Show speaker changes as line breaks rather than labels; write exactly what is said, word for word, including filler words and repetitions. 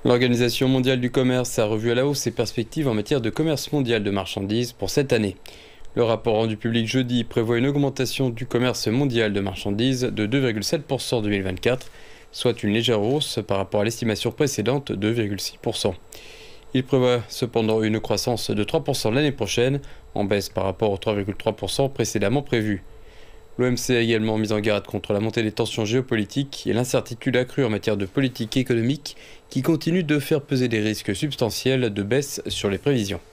L'Organisation mondiale du commerce a revu à la hausse ses perspectives en matière de commerce mondial de marchandises pour cette année. Le rapport rendu public jeudi prévoit une augmentation du commerce mondial de marchandises de deux virgule sept pour cent en deux mille vingt-quatre, soit une légère hausse par rapport à l'estimation précédente de deux virgule six pour cent. Il prévoit cependant une croissance de trois pour cent l'année prochaine, en baisse par rapport aux trois virgule trois pour cent précédemment prévus. L'O M C a également mis en garde contre la montée des tensions géopolitiques et l'incertitude accrue en matière de politique économique qui continue de faire peser des risques substantiels de baisse sur les prévisions.